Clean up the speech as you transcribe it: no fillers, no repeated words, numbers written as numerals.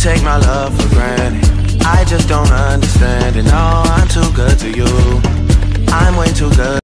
take my love for granted. I just don't understand it. No, I'm too good to you. I'm way too good.